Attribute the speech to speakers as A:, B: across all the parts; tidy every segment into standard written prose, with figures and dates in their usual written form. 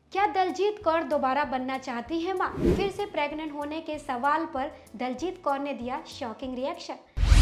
A: क्या दलजीत कौर दोबारा बनना चाहती है मां? फिर से प्रेग्नेंट होने के सवाल पर दलजीत कौर ने दिया शॉकिंग रिएक्शन।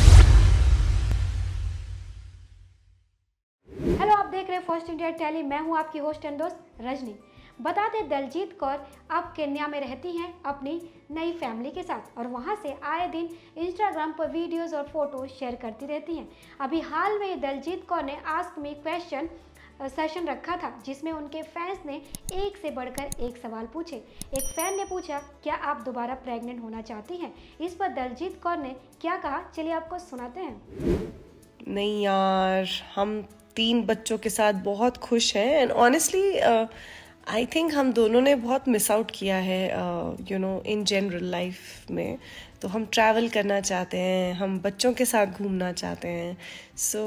A: हेलो, आप देख रहे हैं फर्स्ट इंडिया टेली। मैं हूं आपकी होस्ट एंड दोस्त रजनी। बता दें, दलजीत कौर अब केन्या में रहती हैं अपनी नई फैमिली के साथ और वहां से आए दिन इंस्टाग्राम पर वीडियोस और फोटोज शेयर करती रहती हैं। अभी हाल में दलजीत कौर ने आस्क मी क्वेश्चन सेशन रखा था, जिसमें उनके फैंस ने एक से बढ़कर एक सवाल पूछे। एक फैन ने पूछा, क्या आप दोबारा प्रेग्नेंट होना चाहती हैं? इस पर दलजीत कौर ने क्या कहा, चलिए आपको सुनाते हैं।
B: नहीं यार, हम 3 बच्चों के साथ बहुत खुश हैं एंड ऑनेस्टली आई थिंक हम दोनों ने बहुत मिस आउट किया है इन जनरल लाइफ में। तो हम ट्रैवल करना चाहते हैं, हम बच्चों के साथ घूमना चाहते हैं। So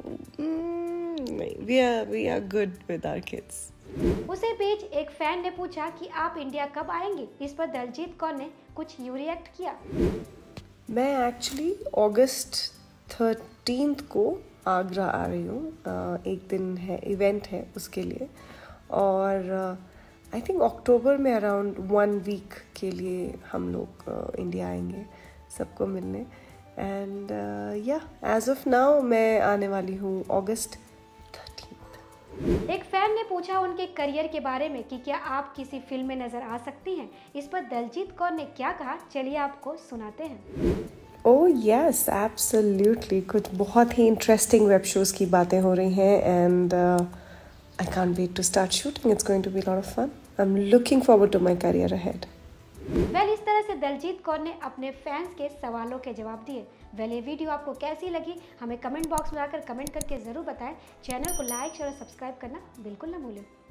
B: we are good with our kids.
A: उसी बीच एक फैन ने पूछा कि आप इंडिया कब आएंगे? इस पर दलजीत कौर ने कुछ यूं रिएक्ट किया।
B: मैं एक्चुअली अगस्त 13 को आगरा आ रही हूँ। एक दिन है, इवेंट है उसके लिए। और आई थिंक अक्टूबर में अराउंड 1 वीक के लिए हम लोग इंडिया आएंगे सबको मिलने। एंड या एज ऑफ नाउ मैं आने वाली हूँ अगस्त 13।
A: एक फैन ने पूछा उनके करियर के बारे में कि क्या आप किसी फिल्म में नजर आ सकती हैं। इस पर दलजीत कौर ने क्या कहा, चलिए आपको सुनाते हैं।
B: Oh yes, absolutely. कुछ बहुत ही इंटरेस्टिंग वेब शोज की बातें हो रही हैं and I can't wait to start shooting. It's going to be a lot of fun. I'm looking forward to my career ahead.
A: इस तरह से दलजीत कौर ने अपने फैंस के सवालों के जवाब दिए। ये वीडियो आपको कैसी लगी, हमें कमेंट बॉक्स में आकर कमेंट करके ज़रूर बताएं। चैनल को लाइक, शेयर और सब्सक्राइब करना बिल्कुल ना भूलें।